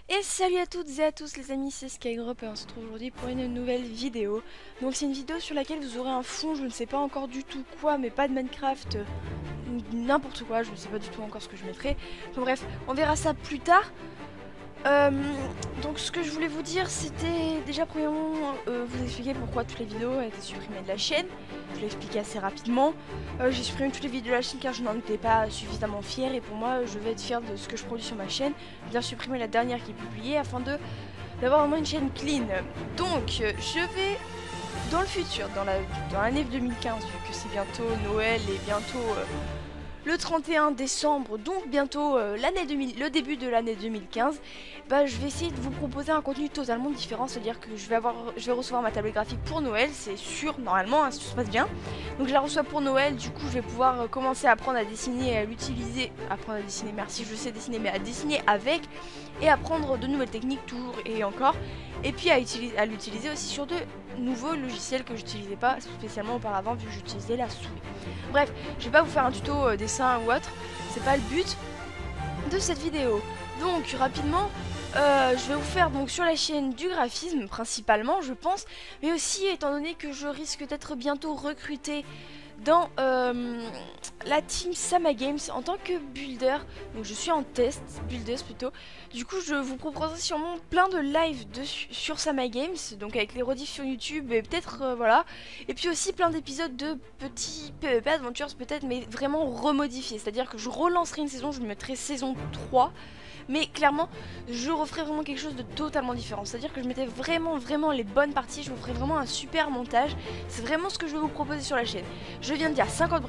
Et salut à toutes et à tous les amis, c'est Skydrop et on se retrouve aujourd'hui pour une nouvelle vidéo. Donc c'est une vidéo sur laquelle vous aurez un fond, je ne sais pas encore du tout quoi, mais pas de Minecraft, n'importe quoi, je ne sais pas du tout encore ce que je mettrai. Enfin bref, on verra ça plus tard. Donc ce que je voulais vous dire, c'était déjà premièrement vous expliquer pourquoi toutes les vidéos étaient supprimées de la chaîne. Je l'ai expliqué assez rapidement. J'ai supprimé toutes les vidéos de la chaîne car je n'en étais pas suffisamment fière et pour moi je vais être fière de ce que je produis sur ma chaîne. Bien supprimer la dernière qui est publiée afin d'avoir vraiment une chaîne clean. Donc je vais dans le futur, dans l'année 2015, vu que c'est bientôt Noël et bientôt le 31 décembre, donc bientôt le début de l'année 2015, bah, je vais essayer de vous proposer un contenu totalement différent, c'est-à-dire que je vais recevoir ma tablette graphique pour Noël, c'est sûr, normalement, hein, si tout se passe bien. Donc je la reçois pour Noël, du coup je vais pouvoir commencer à apprendre à dessiner et à l'utiliser, apprendre à dessiner, merci, je sais dessiner, mais à dessiner avec, et apprendre de nouvelles techniques toujours et encore, et puis à l'utiliser aussi sur de nouveaux logiciels que j'utilisais pas spécialement auparavant vu que j'utilisais la souris. Bref, je vais pas vous faire un tuto dessin ou autre, c'est pas le but de cette vidéo. Donc rapidement, je vais vous faire donc sur la chaîne du graphisme principalement je pense, mais aussi étant donné que je risque d'être bientôt recrutée dans la team Sama Games en tant que builder. Donc je suis en test, buildeuse plutôt. Du coup je vous proposerai sûrement plein de lives sur Sama Games, donc avec les rediffs sur YouTube et peut-être voilà. Et puis aussi plein d'épisodes de petits PvP Adventures peut-être, mais vraiment remodifiés. C'est-à-dire que je relancerai une saison, je mettrai saison 3. Mais clairement, je referai vraiment quelque chose de totalement différent. C'est-à-dire que je mettais vraiment les bonnes parties. Je vous ferai vraiment un super montage. C'est vraiment ce que je vais vous proposer sur la chaîne. Je viens de dire 50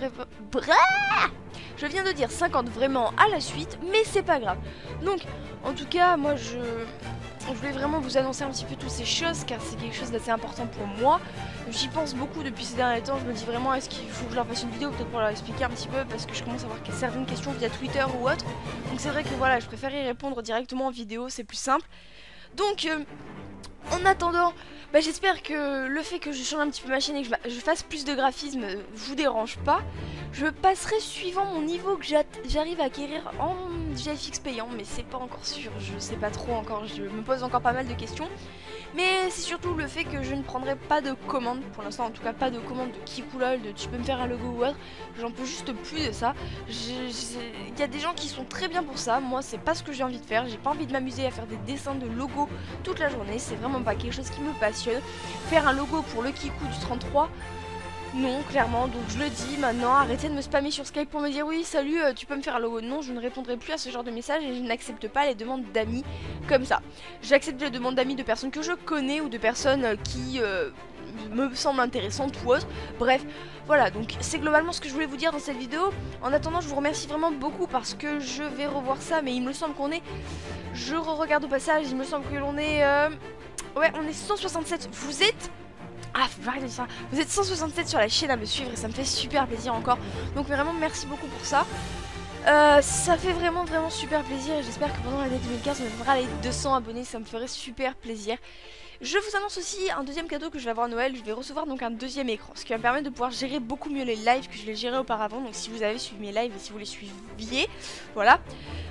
Je viens de dire 50 vraiment à la suite, mais c'est pas grave. Donc, en tout cas, moi je voulais vraiment vous annoncer un petit peu toutes ces choses car c'est quelque chose d'assez important pour moi. J'y pense beaucoup depuis ces derniers temps, je me dis vraiment est-ce qu'il faut que je leur fasse une vidéo peut-être pour leur expliquer un petit peu parce que je commence à avoir certaines questions via Twitter ou autre. Donc c'est vrai que voilà, je préfère y répondre directement en vidéo, c'est plus simple. Donc en attendant, bah, j'espère que le fait que je change un petit peu ma chaîne et que je fasse plus de graphisme vous dérange pas. Je passerai suivant mon niveau que j'arrive à acquérir en GFX payant, mais c'est pas encore sûr, je sais pas trop encore, je me pose encore pas mal de questions. Mais c'est surtout le fait que je ne prendrai pas de commande, pour l'instant en tout cas pas de commande de Kikoulol, de tu peux me faire un logo ou autre, j'en peux juste plus de ça. Il y a des gens qui sont très bien pour ça, moi c'est pas ce que j'ai envie de faire, j'ai pas envie de m'amuser à faire des dessins de logos toute la journée, c'est vraiment pas quelque chose qui me passionne. Faire un logo pour le Kikou du 33, non, clairement, donc je le dis maintenant, arrêtez de me spammer sur Skype pour me dire oui, salut, tu peux me faire un logo. Non, je ne répondrai plus à ce genre de message et je n'accepte pas les demandes d'amis comme ça. J'accepte les demandes d'amis de personnes que je connais ou de personnes qui me semblent intéressantes ou autres. Bref, voilà, donc c'est globalement ce que je voulais vous dire dans cette vidéo. En attendant, je vous remercie vraiment beaucoup parce que je vais revoir ça, mais il me semble qu'on est... Je re-regarde au passage, il me semble que l'on est... Ouais, on est 167. Vous êtes... Ah, faut arrêter de ça. Vous êtes 167 sur la chaîne à me suivre et ça me fait super plaisir encore. Donc vraiment merci beaucoup pour ça. Ça fait vraiment super plaisir et j'espère que pendant l'année 2015 on fera les 200 abonnés, ça me ferait super plaisir. Je vous annonce aussi un deuxième cadeau que je vais avoir à Noël, je vais recevoir donc un deuxième écran, ce qui va me permettre de pouvoir gérer beaucoup mieux les lives que je les gérais auparavant. Donc si vous avez suivi mes lives et si vous les suiviez, voilà.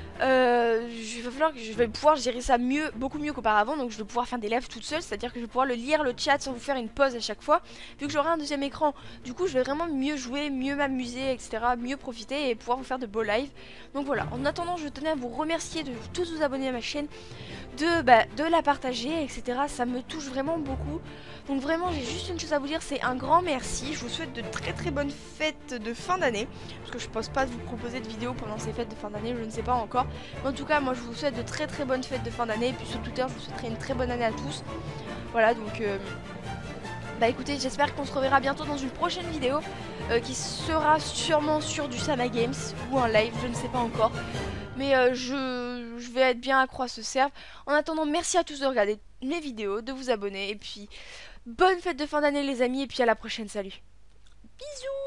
Je vais pouvoir gérer ça mieux, beaucoup mieux qu'auparavant, donc je vais pouvoir faire des lives toute seule, c'est-à-dire que je vais pouvoir lire le chat sans vous faire une pause à chaque fois, vu que j'aurai un deuxième écran. Du coup, je vais vraiment mieux jouer, mieux m'amuser, etc., mieux profiter et pouvoir vous faire de beaux lives. Donc voilà, en attendant, je tenais à vous remercier de tous vous abonner à ma chaîne, de la partager, etc. Ça me touche vraiment beaucoup. Donc vraiment, j'ai juste une chose à vous dire, c'est un grand merci. Je vous souhaite de très bonnes fêtes de fin d'année, parce que je pense pas de vous proposer de vidéos pendant ces fêtes de fin d'année, je ne sais pas encore. Mais en tout cas, moi je vous souhaite de très bonnes fêtes de fin d'année, et puis sur Twitter, je vous souhaiterai une très bonne année à tous. Voilà, donc bah écoutez, j'espère qu'on se reverra bientôt dans une prochaine vidéo qui sera sûrement sur du Sama Games ou un live, je ne sais pas encore. Mais je vais être bien accro à ce serve. En attendant, merci à tous de regarder mes vidéos, de vous abonner. Et puis, bonne fête de fin d'année les amis. Et puis à la prochaine, salut. Bisous.